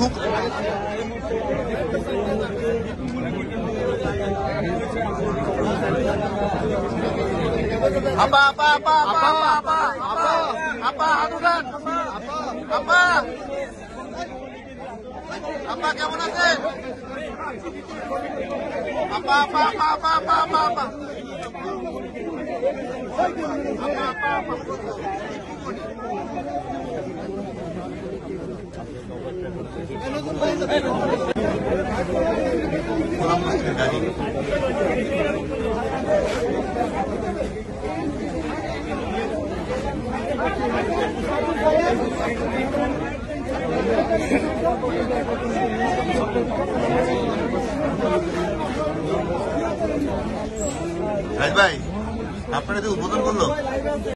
খুব আপা আপা আপা আপা আপা আপা আপা হাত উঠান আপা আপা কেমন আছেন আপা আপা আপা আপা আপা আপা আপা রাজ ভাই আপনারা যে উদ্বোধন করলো